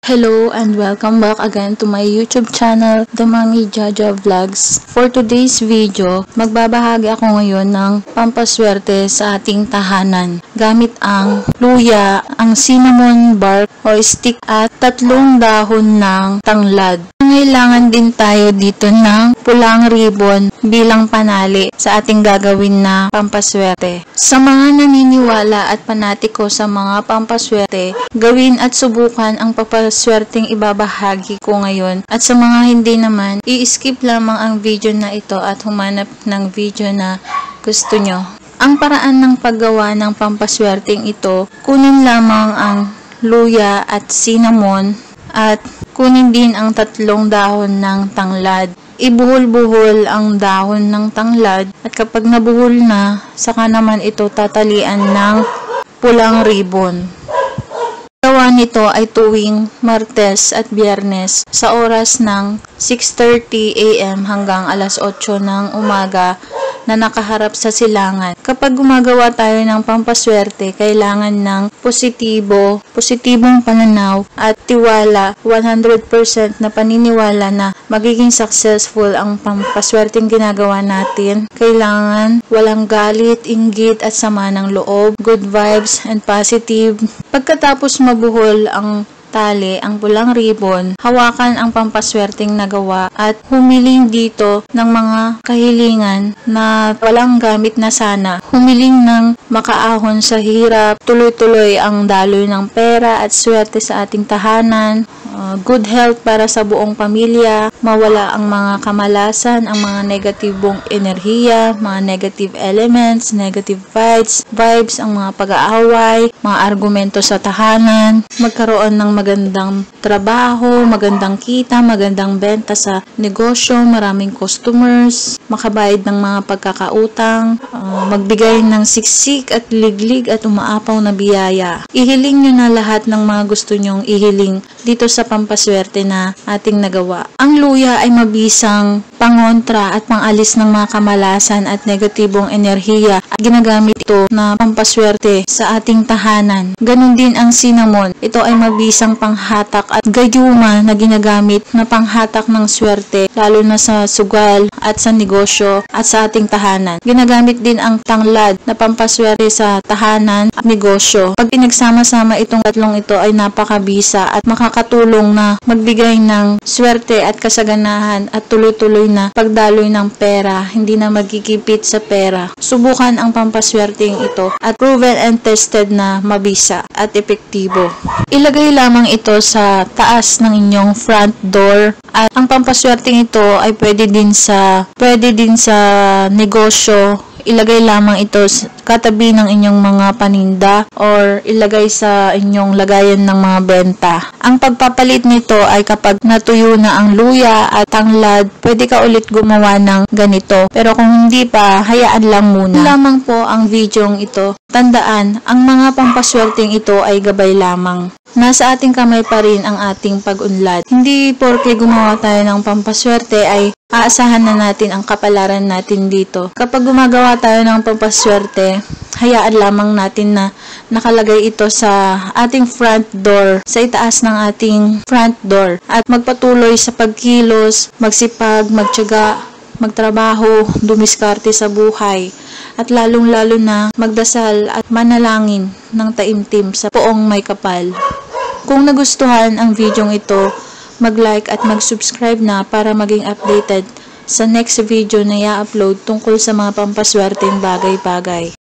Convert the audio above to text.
Hello and welcome back again to my YouTube channel, The Mami Jaja Vlogs. For today's video, magbabahagi ako ngayon ng pampaswerte sa ating tahanan. Gamit ang luya, ang cinnamon bark o stick at 3 dahon ng tanglad. Kailangan din tayo dito ng pulang ribbon bilang panali sa ating gagawin na pampaswerte. Sa mga naniniwala at panatiko sa mga pampaswerte, gawin at subukan ang pampaswerteng ibabahagi ko ngayon. At sa mga hindi naman, i-skip lamang ang video na ito at humanap ng video na gusto nyo. Ang paraan ng paggawa ng pampaswerteng ito, kunin lamang ang luya at cinnamon at kunin din ang 3 dahon ng tanglad. Ibuhol-buhol ang dahon ng tanglad at kapag nabuhol na, saka naman ito tatalian ng pulang ribbon. Gawa nito ay tuwing Martes at Biyernes sa oras ng 6:30 AM hanggang alas 8 ng umaga na nakaharap sa silangan. Kapag gumagawa tayo ng pampaswerte, kailangan ng positibong pananaw at tiwala, 100% na paniniwala na magiging successful ang pampaswerteng ginagawa natin. Kailangan walang galit, inggit at sama ng loob, good vibes and positive. Pagkatapos mabuhol ang tali, ang pulang ribbon, hawakan ang pampaswerteng nagawa at humiling dito ng mga kahilingan na walang gamit na sana. Humiling ng makaahon sa hirap, tuloy-tuloy ang daloy ng pera at swerte sa ating tahanan, good health para sa buong pamilya, mawala ang mga kamalasan, ang mga negatibong enerhiya, mga negative elements, negative vibes, ang mga pag-aaway, mga argumento sa tahanan, magkaroon ng magandang trabaho, magandang kita, magandang benta sa negosyo, maraming customers, makabayad ng mga pagkakautang, magbigay ng siksik at liglig at umaapaw na biyaya. Ihiling nyo na lahat ng mga gusto nyong ihiling dito sa pampaswerte na ating nagawa. Ang luya ay mabisang pangontra at pangalis ng mga kamalasan at negatibong enerhiya at ginagamit ito na pampaswerte sa ating tahanan. Ganon din ang cinnamon. Ito ay mabisang panghatak at gayuma na ginagamit na panghatak ng swerte lalo na sa sugal at sa negosyo at sa ating tahanan. Ginagamit din ang tanglad na pampaswerte sa tahanan at negosyo. Pag pinagsama-sama itong 3 ito ay napakabisa at makakatulong na magbigay ng swerte at kasaganahan at tuloy-tuloy na pagdaloy ng pera, hindi na magkikipit sa pera. Subukan ang pampaswerteng ito at proven and tested na mabisa at epektibo. Ilagay lamang ito sa taas ng inyong front door at ang pampaswerteng ito ay pwede din sa negosyo. Ilagay lamang ito katabi ng inyong mga paninda or ilagay sa inyong lagayan ng mga benta. Ang pagpapalit nito ay kapag natuyo na ang luya at tanglad, pwede ka ulit gumawa ng ganito. Pero kung hindi pa, hayaan lang muna. Lamang po ang videong ito. Tandaan, ang mga pampaswerteng ito ay gabay lamang. Nasa ating kamay pa rin ang ating pag-unlad. Hindi porke gumawa tayo ng pampaswerte ay aasahan na natin ang kapalaran natin dito. Kapag gumagawa tayo ng pampaswerte, hayaan lamang natin na nakalagay ito sa ating front door, sa itaas ng ating front door. At magpatuloy sa pagkilos, magsipag, magtiyaga, magtrabaho, dumiskarte sa buhay. At lalong-lalo na magdasal at manalangin ng taimtim sa poong may kapal. Kung nagustuhan ang videong ito, mag-like at mag-subscribe na para maging updated sa next video na i-upload tungkol sa mga pampaswerteng bagay-bagay.